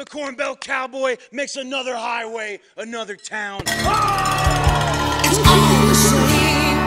Corn Belt Cowboy makes another highway, another town. It's all the same.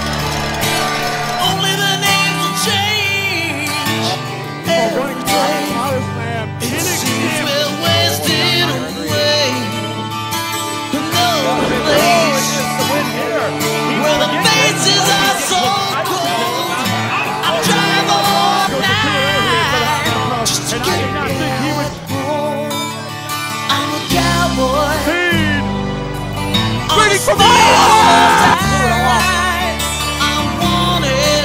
Only the names will change. Every day it seems we're wasting away. No place where the faces are so cold. I drive all night just to get home. I'm a cowboy. Waiting for me! I'm wanted.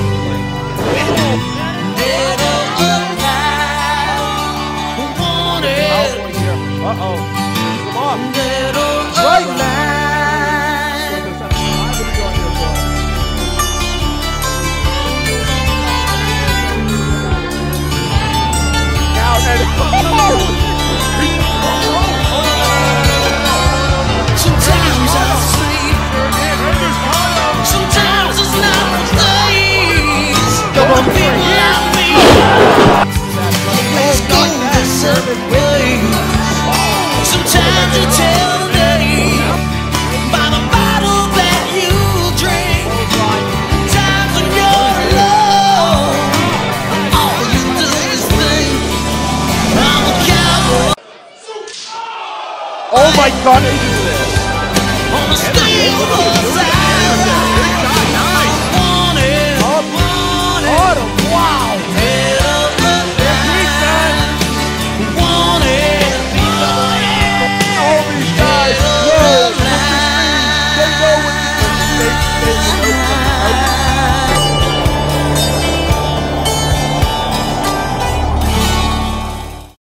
Dead or alive. Wanted. Uh-oh. Come on. Dead or Right. alive. Now, Sometimes I sleep. Sometimes it's not for days. The people I meet always go their separate ways. Sometimes you tell me by the bottle that you drink. Times when you're alone, all you do is think. I'm a cowboy. oh my God.